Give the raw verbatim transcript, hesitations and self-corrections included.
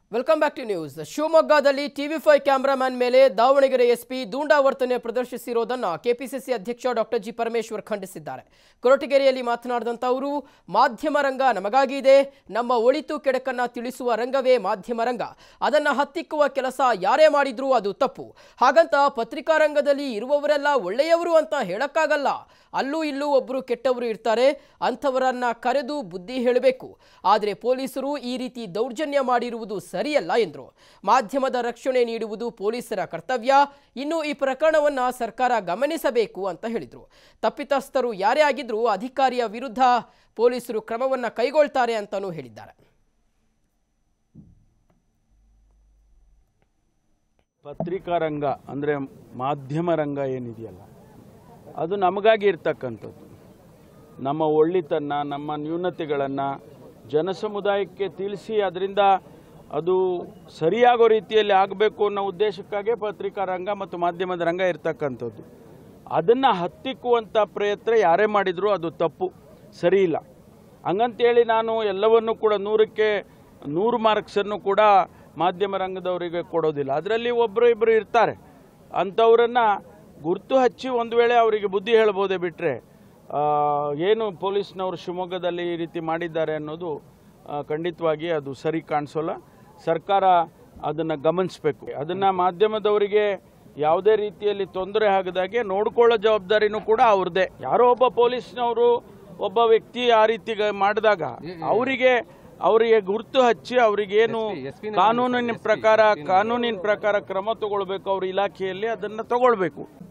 Welcome back to news. ಶಿವಮೊಗ್ಗದಲ್ಲಿ TV five cameraman ಮೇಲೆ Davanagere SP ದೂಂಡಾವರ್ತನೆ ಪ್ರದರ್ಶಿಸಿರುವುದನ್ನು ಕೆಪಿಸಿಸಿ ಅಧ್ಯಕ್ಷ ಡಾಕ್ಟರ್ ಜಿ ಪರಮೇಶ್ವರ್ ಖಂಡಿಸಿದ್ದಾರೆ. ಕೊರಟಗೆರೆಯಲ್ಲಿ ಮಾತನಾಡಿದಂತ ಅವರು ಮಾಧ್ಯಮ ರಂಗ ನಮಗಾಗಿ ಇದೆ, ನಮ್ಮ ಒಳಿತು ಕೆಡಕನ್ನ ತಿಳಿಸುವ ರಂಗವೇ ಮಾಧ್ಯಮ ರಂಗ, ಅದನ್ನ ಹತ್ತಿಕ್ಕುವ ಕೆಲಸ ಯಾರೇ ಮಾಡಿದ್ರೂ ಅದು ತಪ್ಪು. ಹಾಗಂತ ಪತ್ರಿಕಾ ರಂಗದಲ್ಲಿ ಇರುವವರೆಲ್ಲ ಒಳ್ಳೆಯವರು ಅಂತ ಹೇಳಕ್ಕಾಗಲ್ಲ, ಅಲ್ಲೂ ಇಲ್ಲೂ ಒಬ್ಬರು ಕೆಟ್ಟವರು ಇರ್ತಾರೆ, ಅಂಥವರನ್ನ ಕರೆದು ಬುದ್ಧಿ ಹೇಳಬೇಕು. ಆದರೆ ಪೊಲೀಸರು ಈ ರೀತಿ ದೌರ್ಜನ್ಯ ಮಾಡಿರುವುದು ಸರಿಯಲ್ಲ ಎಂದರು. ಮಾಧ್ಯಮದ ರಕ್ಷಣೆ ನೀಡುವುದು ಪೊಲೀಸರ ಕರ್ತವ್ಯ, ಇನ್ನು ಈ ಪ್ರಕರಣವನ್ನು ಸರ್ಕಾರ ಗಮನಿಸಬೇಕು ಅಂತ ಹೇಳಿದರು. ತಪ್ಪಿತಸ್ಥರು ಯಾರೇ ಆಗಿದ್ರೂ ಅಧಿಕಾರಿಯ ವಿರುದ್ಧ ಪೊಲೀಸರು ಕ್ರಮವನ್ನು ಕೈಗೊಳ್ತಾರೆ ಅಂತಲೂ ಹೇಳಿದ್ದಾರೆ. ಪತ್ರಿಕಾ ರಂಗ ಅಂದರೆ ಮಾಧ್ಯಮ ರಂಗ ಏನಿದೆಯಲ್ಲ, ಅದು ನಮಗಾಗಿ ಇರ್ತಕ್ಕಂಥದ್ದು. ನಮ್ಮ ಒಳ್ಳಿತನ, ನಮ್ಮ ನ್ಯೂನತೆಗಳನ್ನು ಜನಸಮುದಾಯಕ್ಕೆ ತಿಳಿಸಿ ಅದರಿಂದ ಅದು ಸರಿಯಾಗೋ ರೀತಿಯಲ್ಲಿ ಆಗಬೇಕು ಅನ್ನೋ ಉದ್ದೇಶಕ್ಕಾಗಿ ಪತ್ರಿಕಾ ರಂಗ ಮತ್ತು ಮಾಧ್ಯಮದ ರಂಗ ಇರ್ತಕ್ಕಂಥದ್ದು. ಅದನ್ನು ಹತ್ತಿಕ್ಕುವಂಥ ಪ್ರಯತ್ನ ಯಾರೇ ಮಾಡಿದರೂ ಅದು ತಪ್ಪು, ಸರಿ ಇಲ್ಲ. ಹಂಗಂತೇಳಿ ನಾನು ಎಲ್ಲವನ್ನೂ ಕೂಡ ನೂರಕ್ಕೆ ನೂರು ಮಾರ್ಕ್ಸನ್ನು ಕೂಡ ಮಾಧ್ಯಮ ರಂಗದವರಿಗೆ ಕೊಡೋದಿಲ್ಲ. ಅದರಲ್ಲಿ ಒಬ್ಬರು ಇಬ್ಬರು ಇರ್ತಾರೆ, ಅಂಥವರನ್ನು ಗುರುತು ಹಚ್ಚಿ ಒಂದು ವೇಳೆ ಅವರಿಗೆ ಬುದ್ಧಿ ಹೇಳ್ಬೋದೇ ಬಿಟ್ಟರೆ ಏನು ಪೊಲೀಸ್ನವರು ಶಿವಮೊಗ್ಗದಲ್ಲಿ ಈ ರೀತಿ ಮಾಡಿದ್ದಾರೆ ಅನ್ನೋದು ಖಂಡಿತವಾಗಿ ಅದು ಸರಿ ಕಾಣಿಸೋಲ್ಲ. ಸರ್ಕಾರ ಅದನ್ನು ಗಮನಿಸಬೇಕು. ಅದನ್ನು ಮಾಧ್ಯಮದವರಿಗೆ ಯಾವುದೇ ರೀತಿಯಲ್ಲಿ ತೊಂದರೆ ಆಗದಾಗೆ ನೋಡ್ಕೊಳ್ಳೋ ಜವಾಬ್ದಾರಿನೂ ಕೂಡ ಅವ್ರದ್ದೇ. ಯಾರೋ ಒಬ್ಬ ಪೊಲೀಸ್ನವರು ಒಬ್ಬ ವ್ಯಕ್ತಿ ಆ ರೀತಿ ಮಾಡಿದಾಗ ಅವರಿಗೆ ಅವರಿಗೆ ಗುರುತು ಹಚ್ಚಿ ಅವರಿಗೇನು ಕಾನೂನಿನ ಪ್ರಕಾರ ಕಾನೂನಿನ ಪ್ರಕಾರ ಕ್ರಮ ತಗೊಳ್ಬೇಕು, ಅವ್ರ ಇಲಾಖೆಯಲ್ಲಿ ಅದನ್ನು ತಗೊಳ್ಬೇಕು.